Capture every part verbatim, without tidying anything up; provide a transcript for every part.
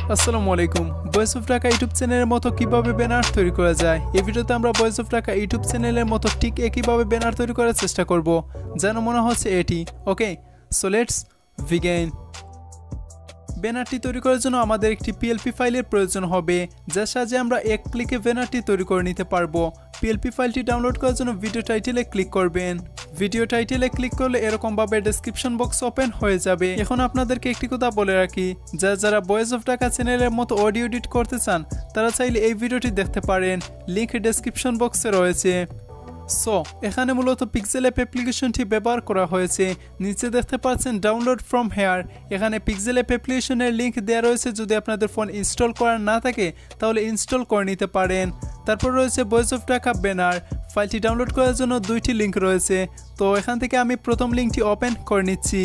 আসসালামু আলাইকুম। Voice of Dhaka YouTube চ্যানেলের মতো কিভাবে ব্যানার তৈরি করা যায়, এই ভিডিওতে আমরা ভয়েস অফ ঢাকা ইউটিউব চ্যানেলের মতো ঠিক একইভাবে ব্যানার তৈরি করার চেষ্টা করব, যেন মনে হচ্ছে এটি। Okay, so let's begin. ব্যানারটি তৈরি করার জন্য আমাদের একটি পিএলপি ফাইলের প্রয়োজন হবে, যার সাহায্যে আমরা এক ক্লিকে ব্যানারটি তৈরি করে নিতে পারবো। পিএলপি ফাইলটি ডাউনলোড করার জন্য ভিডিও টাইটেলে ক্লিক করবেন। ভিডিও টাইটেলে ক্লিক করলে এরকমভাবে ডেসক্রিপশন বক্স ওপেন হয়ে যাবে। এখন আপনাদেরকে একটি কথা বলে রাখি, যারা যারা ভয়েস অফ ঢাকা চ্যানেলের মতো অডিও এডিট করতে চান তারা চাইলে এই ভিডিওটি দেখতে পারেন, লিঙ্ক ডেসক্রিপশন বক্সে রয়েছে। সো এখানে মূলত পিক্সেল অ্যাপ অ্যাপ্লিকেশনটি ব্যবহার করা হয়েছে। নিচে দেখতে পাচ্ছেন ডাউনলোড ফ্রম হেয়ার, এখানে পিক্সেল অ্যাপ অ্যাপ্লিকেশনের লিঙ্ক দেওয়া রয়েছে। যদি আপনাদের ফোন ইনস্টল করা না থাকে তাহলে ইনস্টল করে নিতে পারেন। তারপর রয়েছে ভয়েস অফ ঢাকা ব্যানার, ফাইলটি ডাউনলোড করার জন্য দুইটি লিঙ্ক রয়েছে। তো এখান থেকে আমি প্রথম লিঙ্কটি ওপেন করে নিচ্ছি।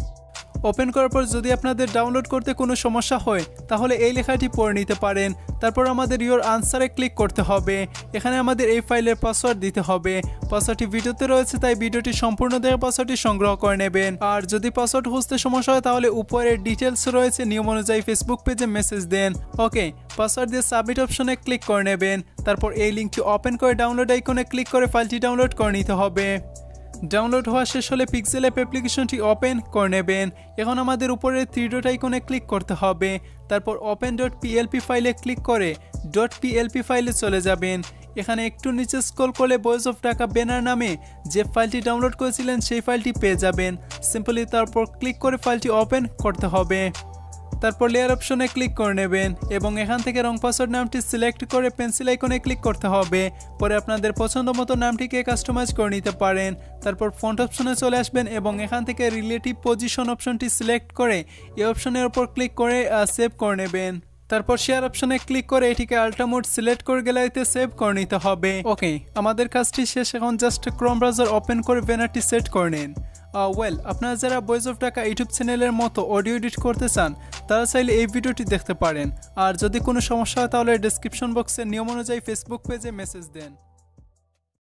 ওপেন করার পর যদি আপনাদের ডাউনলোড করতে কোনো সমস্যা হয় তাহলে এই লেখাটি পড়ে নিতে পারেন। তারপর আমাদের ইওর আনসারে ক্লিক করতে হবে। এখানে আমাদের এই ফাইলের পাসওয়ার্ড দিতে হবে। পাসওয়ার্ডটি ভিডিওতে রয়েছে, তাই ভিডিওটি সম্পূর্ণ দেখে পাসওয়ার্ডটি সংগ্রহ করে নেবেন। আর যদি পাসওয়ার্ড খুঁজতে সমস্যা হয় তাহলে উপরের ডিটেলস রয়েছে, নিয়ম অনুযায়ী ফেসবুক পেজে মেসেজ দেন। ওকে, পাসওয়ার্ড দিয়ে সাবমিট অপশনে ক্লিক করে নেবেন। তারপর এই লিঙ্কটি ওপেন করে ডাউনলোড আইকনে ক্লিক করে ফাইলটি ডাউনলোড করে নিতে হবে। ডাউনলোড হওয়া শেষ হলে পিক্সেল অ্যাপ অ্যাপ্লিকেশনটি ওপেন করে নেবেন। এখন আমাদের উপরের থ্রি ডট আইকনে ক্লিক করতে হবে। তারপর ওপেন ডট পিএলপি ফাইলে ক্লিক করে ডট পিএলপি ফাইলে চলে যাবেন। এখানে একটু নিচে স্ক্রল করলে ভয়েস অফ ঢাকা ব্যানার নামে যে ফাইলটি ডাউনলোড করেছিলেন সেই ফাইলটি পেয়ে যাবেন। সিম্পলি তারপর ক্লিক করে ফাইলটি ওপেন করতে হবে। তারপর লেয়ার অপশনে ক্লিক করে নেবেন এবং এখান থেকে রং পাসওয়ার্ড নামটি সিলেক্ট করে পেন্সিল আইকনে ক্লিক করতে হবে। পরে আপনাদের পছন্দ মতো নামটিকে কাস্টমাইজ করে নিতে পারেন। তারপর ফন্ট অপশনে চলে আসবেন এবং এখান থেকে রিলেটিভ পজিশন অপশনটি সিলেক্ট করে এই অপশনের উপর ক্লিক করে সেভ করে নেবেন। তারপর শেয়ার অপশনে ক্লিক করে এটিকে আল্ট্রা মোড সিলেক্ট করে গ্যালারিতে সেভ করে নিতে হবে। ওকে, আমাদের কাজটি শেষ। এখন জাস্ট ক্রোম ব্রাউজার ওপেন করে ব্যানারটি সেট করে নিন। ওয়েল, আপনারা যারা ভয়েস অফ ঢাকা ইউটিউব চ্যানেলের মতো অডিও এডিট করতে চান তারা চাইলে এই ভিডিওটি দেখতে পারেন। আর যদি কোনো সমস্যা হয় তাহলে ডেসক্রিপশন বক্সে নিয়ম অনুযায়ী ফেসবুক পেজে মেসেজ দেন।